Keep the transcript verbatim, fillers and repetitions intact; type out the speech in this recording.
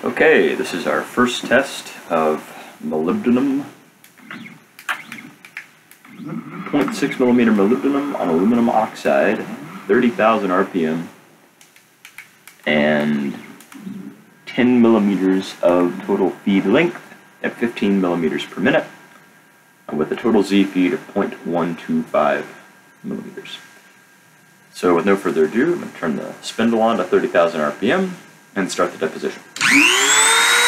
Okay, this is our first test of molybdenum, zero point six millimeter molybdenum on aluminum oxide, thirty thousand R P M, and ten millimeters of total feed length at fifteen millimeters per minute, with a total Z feed of zero point one two five millimeters. So with no further ado, I'm going to turn the spindle on to thirty thousand R P M and start the deposition.